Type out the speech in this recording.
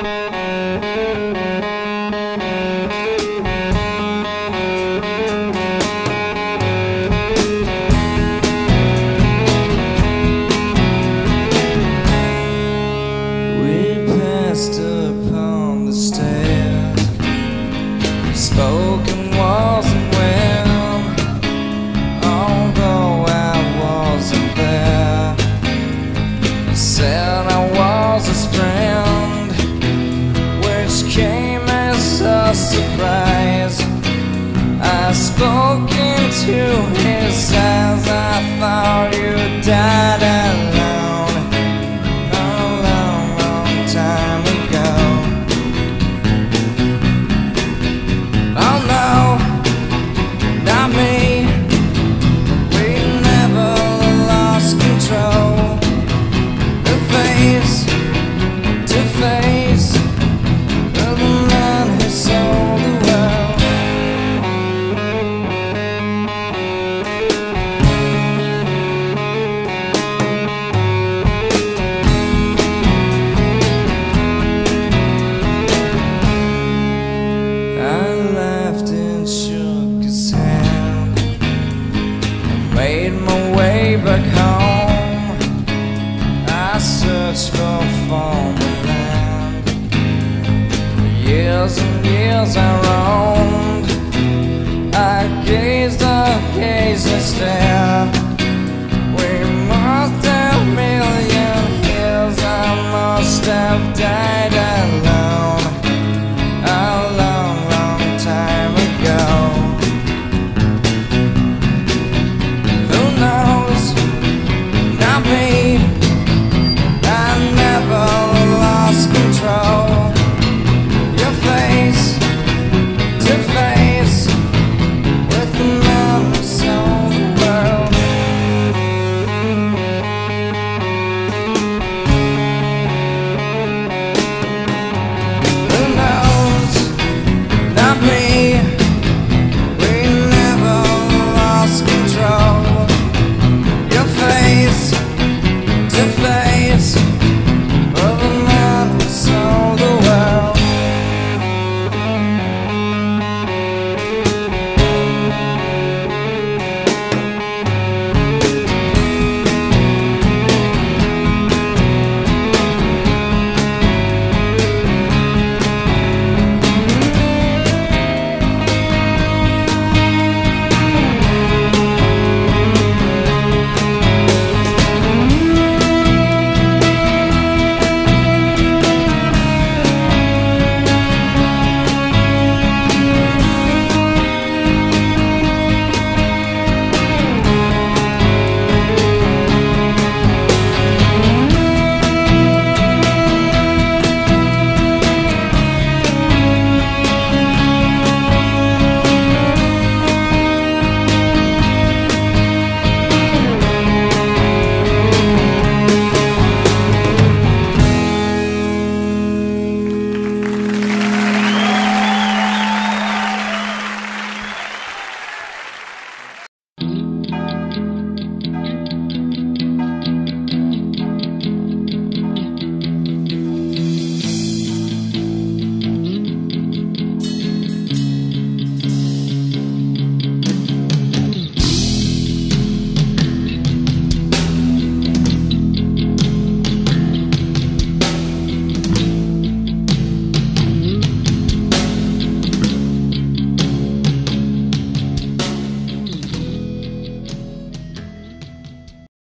Upon the stairs, spoken wasn't well, although I wasn't there. He said I was his friend, which came as a surprise. I spoke into his eyes. I thought you died alone a long, long time ago. Oh no, not me. We never lost control. The face to face of the man who sold the world. I laughed and shook his hand, made my way back home. I searched for former land. For years and years I roamed. I gazed and stared. We must have million years. I must have died